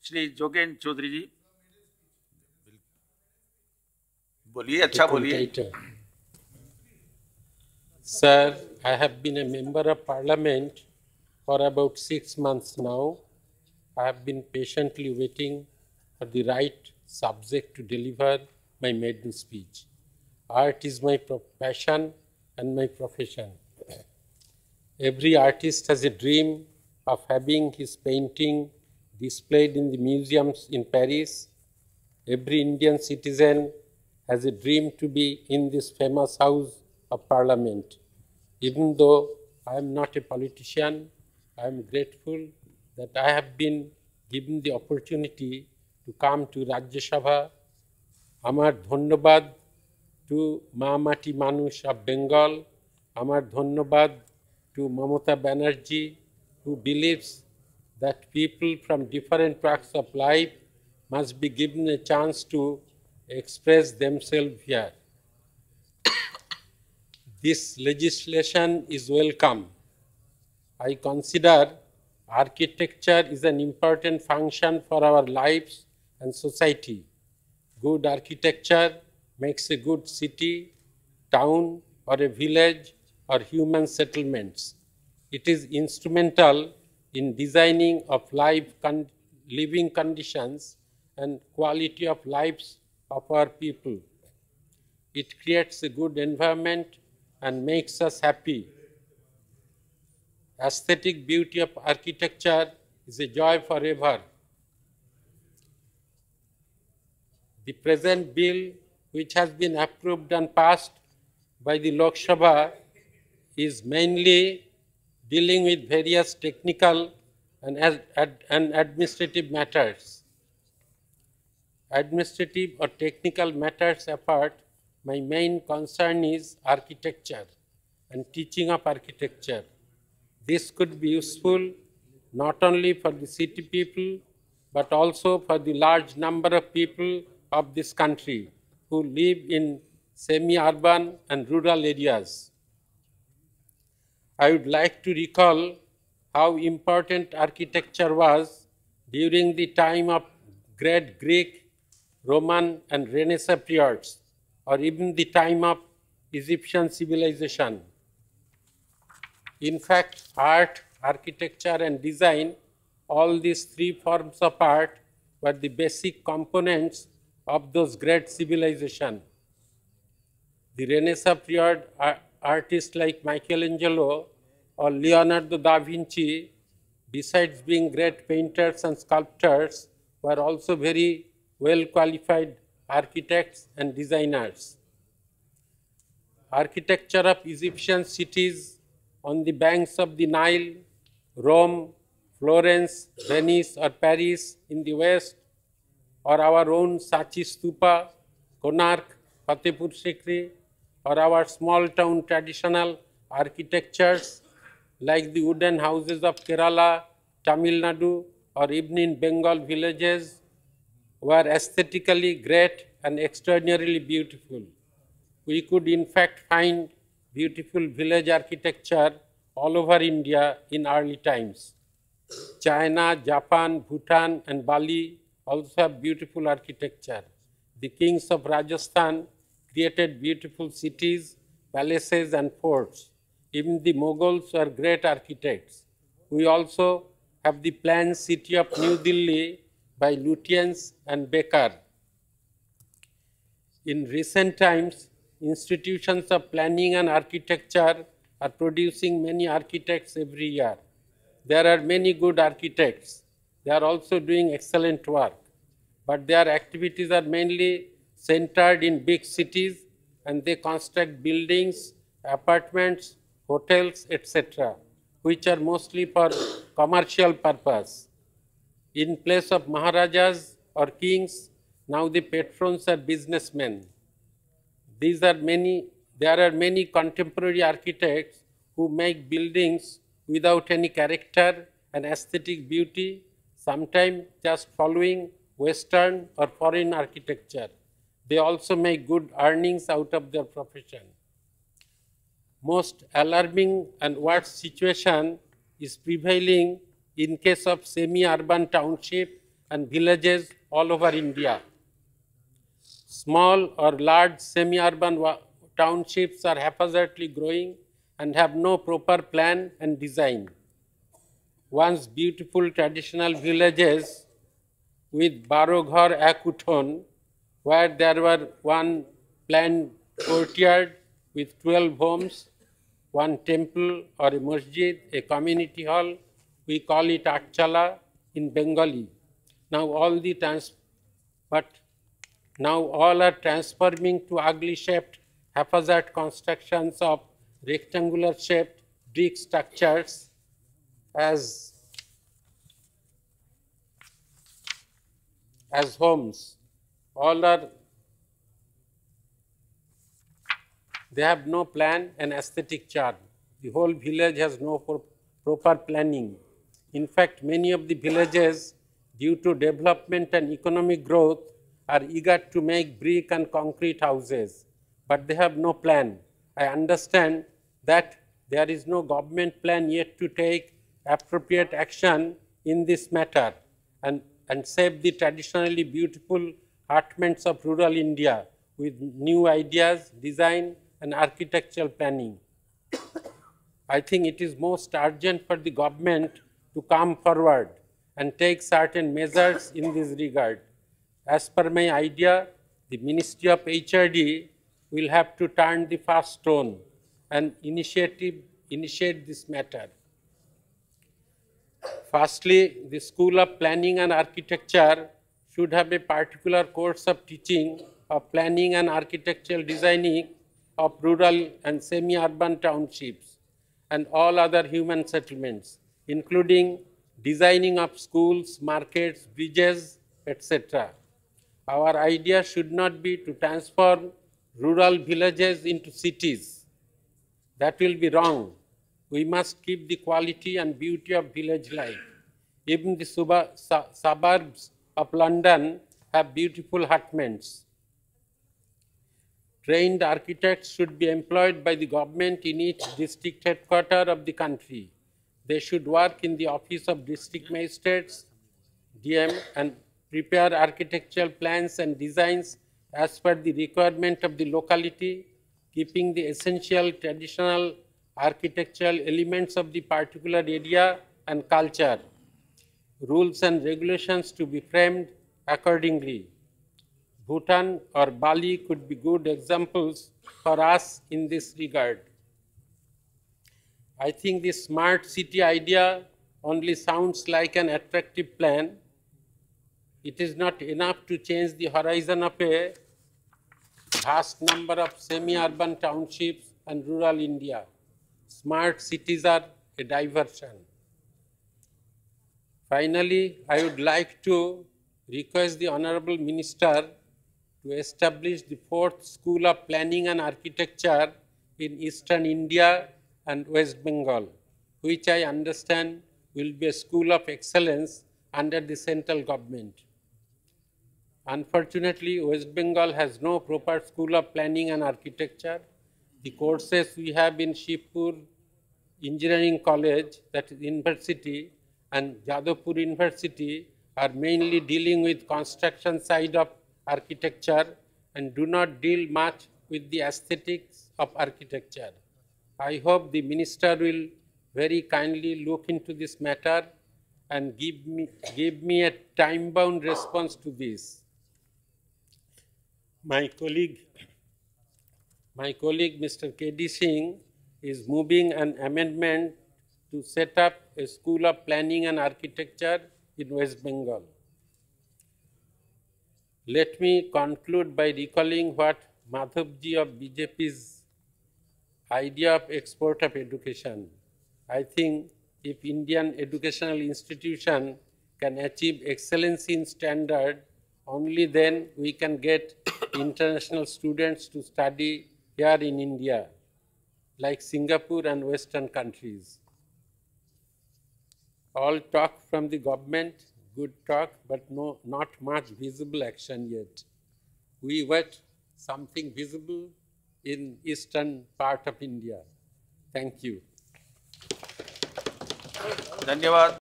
श्री जोगेन चौधरी जी। बोलिए, अच्छा बोलिए। Sir, I have been a member of parliament for about 6 months now. I have been patiently waiting for the right subject to deliver my maiden speech. Art is my passion and my profession. Every artist has a dream of having his painting displayed in the museums in Paris. Every Indian citizen has a dream to be in this famous House of Parliament. Even though I am not a politician, I am grateful that I have been given the opportunity to come to Rajya Sabha. Amar dhonnobad to Mati Manush of Bengal. Amar dhonnobad to Mamata Banerjee, who believes that people from different walks of life must be given a chance to express themselves here. This legislation is welcome. I consider architecture is an important function for our lives and society. Good architecture makes a good city, town, or a village or human settlements. It is instrumental in designing of living conditions and quality of lives of our people. It creates a good environment and makes us happy. Aesthetic beauty of architecture is a joy forever. The present bill, which has been approved and passed by the Lok Sabha, is mainly dealing with various technical and administrative matters. Administrative or technical matters apart, my main concern is architecture and teaching of architecture. This could be useful not only for the city people, but also for the large number of people of this country who live in semi-urban and rural areas. I would like to recall how important architecture was during the time of great Greek, Roman, and Renaissance periods, or even the time of Egyptian civilization. In fact, art, architecture, and design, all these three forms of art were the basic components of those great civilizations. The Renaissance period artists like Michelangelo or Leonardo da Vinci, besides being great painters and sculptors, were also very well qualified architects and designers. Architecture of Egyptian cities on the banks of the Nile, Rome, Florence, Venice, or Paris in the west, or our own Sachi Stupa, Konark, Fatehpur Sikri, or our small town traditional architectures like the wooden houses of Kerala, Tamil Nadu, or even in Bengal villages were aesthetically great and extraordinarily beautiful. We could in fact find beautiful village architecture all over India in early times. China, Japan, Bhutan, and Bali also have beautiful architecture. The kings of Rajasthan created beautiful cities, palaces, and forts. Even the Mughals were great architects. We also have the planned city of New Delhi by Lutyens and Baker. In recent times, institutions of planning and architecture are producing many architects every year. There are many good architects. They are also doing excellent work. But their activities are mainly centered in big cities, and they construct buildings, apartments, hotels, etc., which are mostly for commercial purpose. In place of Maharajas or kings, now the patrons are businessmen. There are many contemporary architects who make buildings without any character and aesthetic beauty, sometimes just following Western or foreign architecture. They also make good earnings out of their profession. Most alarming and worst situation is prevailing in case of semi-urban township and villages all over India. Small or large semi-urban townships are haphazardly growing and have no proper plan and design. Once beautiful traditional villages with Baroghar Akuthon, where there were one planned courtyard with 12 homes, one temple or a masjid, a community hall, we call it Atchala in Bengali. Now all are transforming to ugly shaped haphazard constructions of rectangular shaped brick structures as homes. They have no plan and aesthetic charm. The whole village has no proper planning. In fact, many of the villages, due to development and economic growth, are eager to make brick and concrete houses, but they have no plan. I understand that there is no government plan yet to take appropriate action in this matter and save the traditionally beautiful heartlands of rural India with new ideas, design, and architectural planning. I think it is most urgent for the government to come forward and take certain measures in this regard. As per my idea, the Ministry of HRD will have to turn the first stone and initiate this matter. Firstly, the School of Planning and Architecture should have a particular course of teaching of planning and architectural designing of rural and semi-urban townships and all other human settlements, including designing of schools, markets, bridges, etc. Our idea should not be to transform rural villages into cities. That will be wrong. We must keep the quality and beauty of village life. Even the suburbs of London have beautiful hutments. Trained architects should be employed by the government in each district headquarters of the country. They should work in the office of district magistrates, DM, and prepare architectural plans and designs as per the requirement of the locality, keeping the essential traditional architectural elements of the particular area and culture. Rules and regulations to be framed accordingly. Bhutan or Bali could be good examples for us in this regard. I think the smart city idea only sounds like an attractive plan. It is not enough to change the horizon of a vast number of semi-urban townships and rural India. Smart cities are a diversion. Finally, I would like to request the Honorable Minister to establish the 4th School of Planning and Architecture in Eastern India and West Bengal, which I understand will be a school of excellence under the central government. Unfortunately, West Bengal has no proper school of planning and architecture. The courses we have in Shivpur Engineering College, that is university, and Jadavpur University are mainly dealing with construction side of architecture and do not deal much with the aesthetics of architecture. I hope the minister will very kindly look into this matter and give me a time-bound response to this. My colleague Mr. K.D. Singh is moving an amendment to set up a school of planning and architecture in West Bengal. Let me conclude by recalling what Madhavji of BJP's idea of export of education. I think if Indian educational institution can achieve excellence in standard, only then we can get international students to study here in India, like Singapore and Western countries. All talk from the government, good talk, but not much visible action yet. We wait something visible in eastern part of India. Thank you. धन्यवाद।